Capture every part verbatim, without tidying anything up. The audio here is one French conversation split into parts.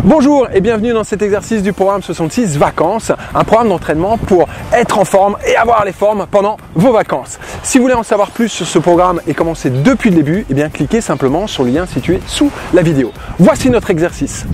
Bonjour et bienvenue dans cet exercice du programme soixante-six Vacances, un programme d'entraînement pour être en forme et avoir les formes pendant vos vacances. Si vous voulez en savoir plus sur ce programme et commencer depuis le début, eh bien cliquez simplement sur le lien situé sous la vidéo. Voici notre exercice.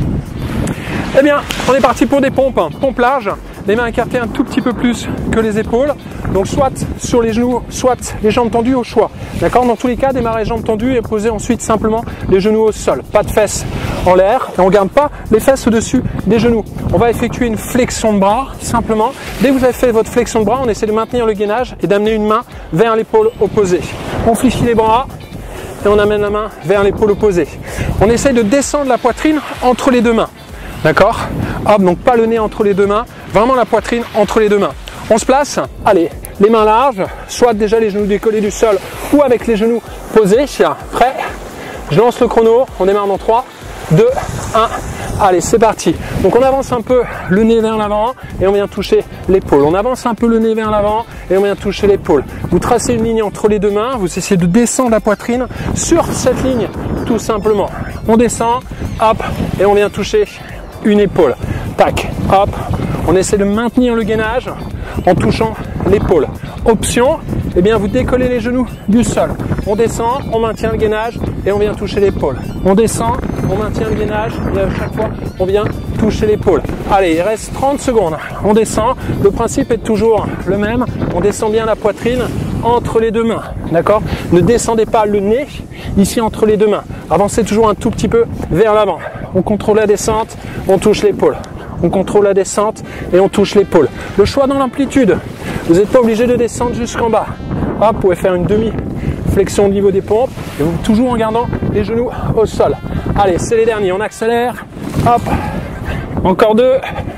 Eh bien, on est parti pour des pompes, pompes larges, les mains écartées un tout petit peu plus que les épaules. Donc soit sur les genoux, soit les jambes tendues au choix. D'accord? Dans tous les cas, démarrer les jambes tendues et poser ensuite simplement les genoux au sol. Pas de fesses en l'air et on ne garde pas les fesses au-dessus des genoux. On va effectuer une flexion de bras simplement. Dès que vous avez fait votre flexion de bras, on essaie de maintenir le gainage et d'amener une main vers l'épaule opposée. On fléchit les bras et on amène la main vers l'épaule opposée. On essaie de descendre la poitrine entre les deux mains. D'accord? Hop, donc pas le nez entre les deux mains, vraiment la poitrine entre les deux mains. On se place, allez, les mains larges, soit déjà les genoux décollés du sol ou avec les genoux posés. Prêt? Je lance le chrono, on démarre dans trois, deux, un, allez c'est parti. Donc on avance un peu le nez vers l'avant et on vient toucher l'épaule. On avance un peu le nez vers l'avant et on vient toucher l'épaule. Vous tracez une ligne entre les deux mains, vous essayez de descendre la poitrine sur cette ligne tout simplement. On descend, hop, et on vient toucher une épaule. Tac, hop, on essaie de maintenir le gainage en touchant l'épaule. Option, eh bien vous décollez les genoux du sol. On descend, on maintient le gainage et on vient toucher l'épaule. On descend, on maintient le gainage et à chaque fois on vient toucher l'épaule. Allez, il reste trente secondes. On descend, le principe est toujours le même. On descend bien la poitrine entre les deux mains. D'accord? Ne descendez pas le nez ici entre les deux mains. Avancez toujours un tout petit peu vers l'avant. On contrôle la descente, on touche l'épaule. On contrôle la descente et on touche l'épaule. Le choix dans l'amplitude. Vous n'êtes pas obligé de descendre jusqu'en bas. Hop, vous pouvez faire une demi-flexion au niveau des pompes et vous, toujours en gardant les genoux au sol. Allez, c'est les derniers. On accélère. Hop. Encore deux.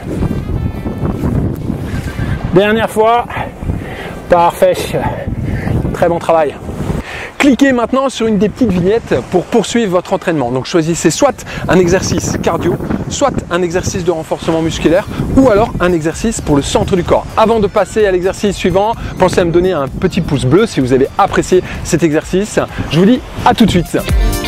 Dernière fois. Parfait. Très bon travail. Cliquez maintenant sur une des petites vignettes pour poursuivre votre entraînement. Donc choisissez soit un exercice cardio, soit un exercice de renforcement musculaire ou alors un exercice pour le centre du corps. Avant de passer à l'exercice suivant, pensez à me donner un petit pouce bleu si vous avez apprécié cet exercice. Je vous dis à tout de suite.